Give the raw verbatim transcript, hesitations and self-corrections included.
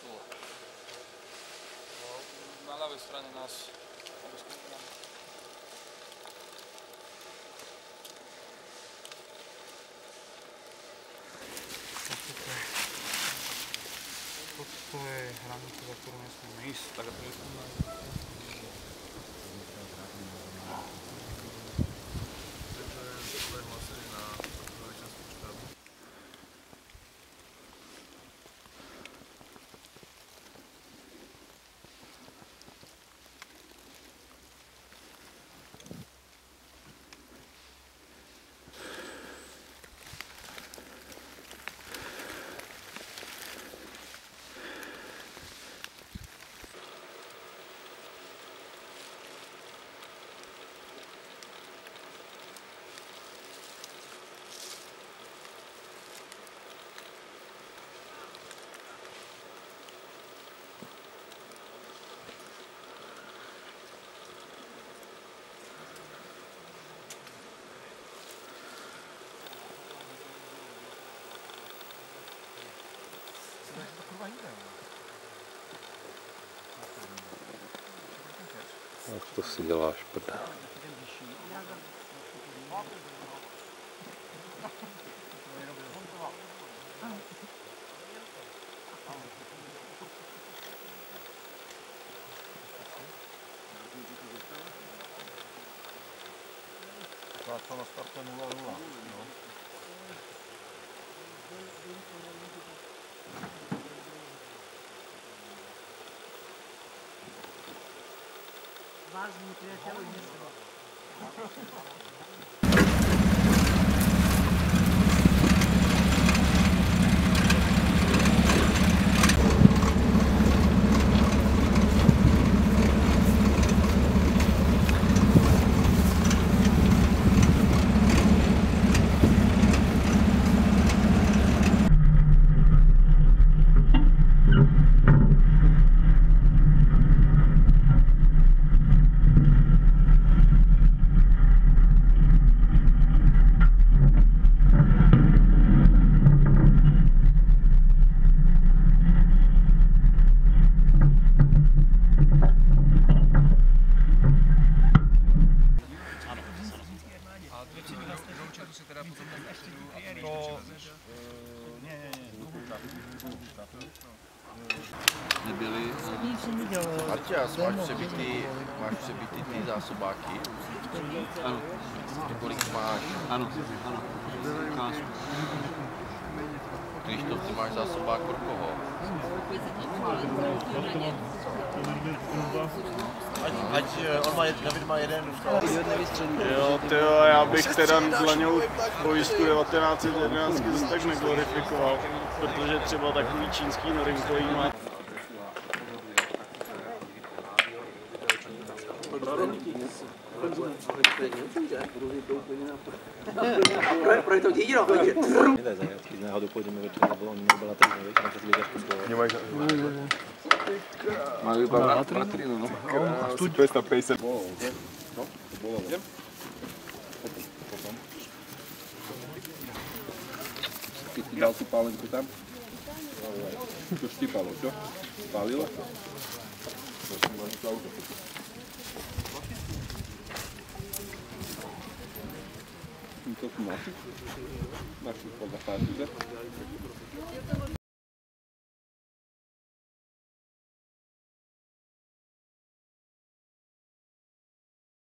Na ľavej strane nás toto je hranica, za ktorú nesmieme ísť, tak aby Jak to si děláš, prda? To na starte nula nula. Vážení priateľi, nesmie. Nebyli. Marťas, máš přebitý, máš přebitý ty zásobáky? Ano. Kolik máš? Ano, ano. Ukážu. Když to ty máš zásobák pro koho? Ať, ať on má, David má jeden. Jo, tyjo, já bych teda dlaňou pojistku devatenáct set jedenáct zase tak neglorifikoval, protože třeba takový čínský norinkový má. Proč to díro? Nedaj zajačky, z náhodou pôjdeme večer, lebo oni majú balatrinu, vieš, tam sa si vedia skúskovať. Nemajú Majú iba balatrinu, no. Tu dvestopäťdesiat. No, bolo. Idem? Potom. Dal si pálenku tam? To štípalo, čo? Pálilo? Prosím, máš to auto. To tu máš? Máš tu podľa pár,